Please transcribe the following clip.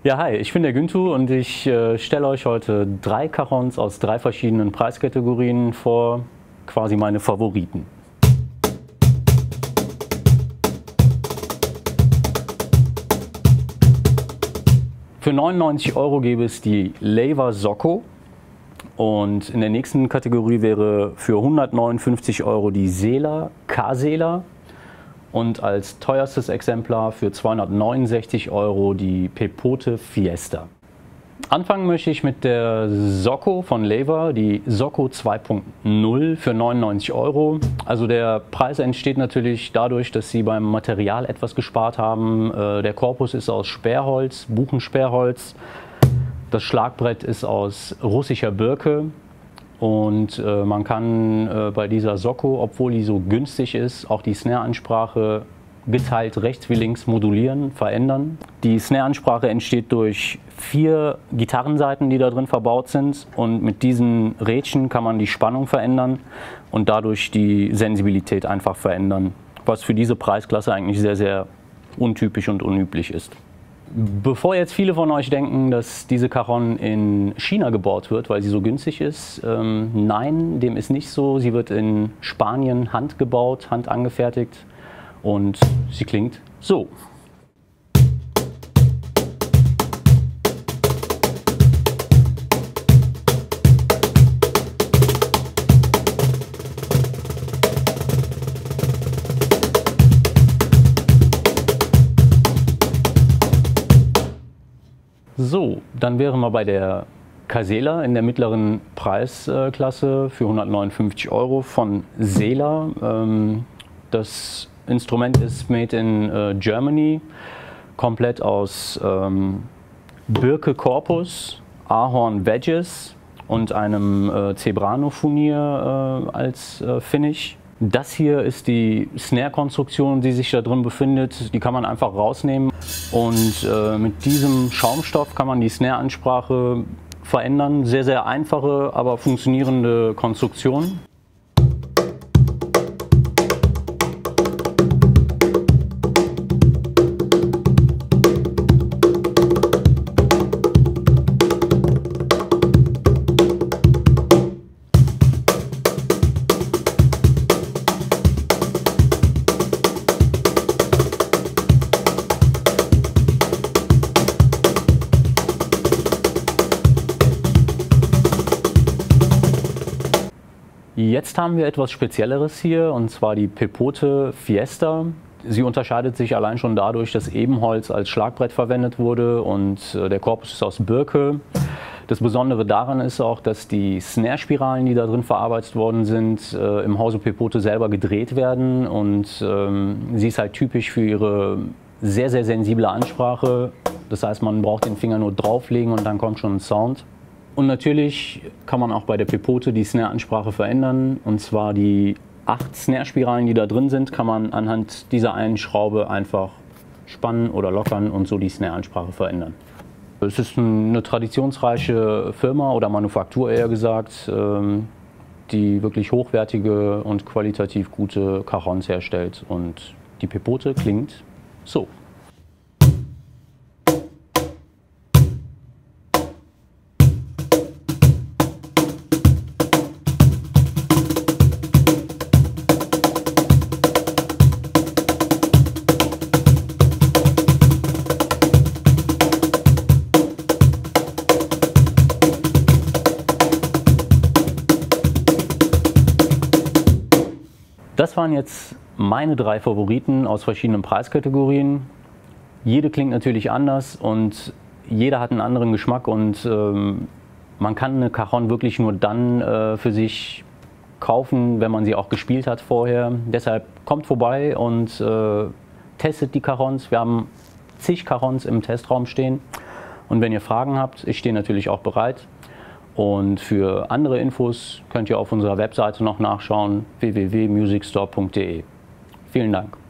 Ja, hi, ich bin der Güntu und ich stelle euch heute 3 Cajons aus 3 verschiedenen Preiskategorien vor, quasi meine Favoriten. Für 99 € gäbe es die Lever Socko und in der nächsten Kategorie wäre für 159 € die Sela K-Sela. Und als teuerstes Exemplar für 269 € die Pepote Fiesta. Anfangen möchte ich mit der Socko von Lever, die Socko 2.0 für 99 €. Also der Preis entsteht natürlich dadurch, dass sie beim Material etwas gespart haben. Der Korpus ist aus Sperrholz, Buchensperrholz. Das Schlagbrett ist aus russischer Birke. Und man kann bei dieser Socko, obwohl die so günstig ist, auch die Snare-Ansprache geteilt rechts wie links modulieren, verändern. Die Snare-Ansprache entsteht durch 4 Gitarrensaiten, die da drin verbaut sind. Und mit diesen Rädchen kann man die Spannung verändern und dadurch die Sensibilität einfach verändern. Was für diese Preisklasse eigentlich sehr, sehr untypisch und unüblich ist. Bevor jetzt viele von euch denken, dass diese Cajon in China gebaut wird, weil sie so günstig ist, nein, dem ist nicht so. Sie wird in Spanien handgebaut, handangefertigt und sie klingt so. So, dann wären wir bei der K-Sela in der mittleren Preisklasse für 159 € von Sela. Das Instrument ist made in Germany, komplett aus Birke Korpus, Ahorn Wedges und einem Zebrano Furnier als Finish. Das hier ist die Snare-Konstruktion, die sich da drin befindet. Die kann man einfach rausnehmen und mit diesem Schaumstoff kann man die Snare-Ansprache verändern. Sehr, sehr einfache, aber funktionierende Konstruktion. Jetzt haben wir etwas Spezielleres hier, und zwar die Pepote Fiesta. Sie unterscheidet sich allein schon dadurch, dass Ebenholz als Schlagbrett verwendet wurde und der Korpus ist aus Birke. Das Besondere daran ist auch, dass die Snare-Spiralen, die da drin verarbeitet worden sind, im Hause Pepote selber gedreht werden, und sie ist halt typisch für ihre sehr, sehr sensible Ansprache. Das heißt, man braucht den Finger nur drauflegen und dann kommt schon ein Sound. Und natürlich kann man auch bei der Pepote die Snare-Ansprache verändern, und zwar die 8 Snare-Spiralen, die da drin sind, kann man anhand dieser einen Schraube einfach spannen oder lockern und so die Snare-Ansprache verändern. Es ist eine traditionsreiche Firma oder Manufaktur eher gesagt, die wirklich hochwertige und qualitativ gute Cajons herstellt, und die Pepote klingt so. Das waren jetzt meine 3 Favoriten aus verschiedenen Preiskategorien. Jede klingt natürlich anders und jeder hat einen anderen Geschmack, und man kann eine Cajon wirklich nur dann für sich kaufen, wenn man sie auch gespielt hat vorher. Deshalb kommt vorbei und testet die Cajons. Wir haben zig Cajons im Testraum stehen, und wenn ihr Fragen habt, ich stehe natürlich auch bereit. Und für andere Infos könnt ihr auf unserer Webseite noch nachschauen, www.musicstore.de. Vielen Dank.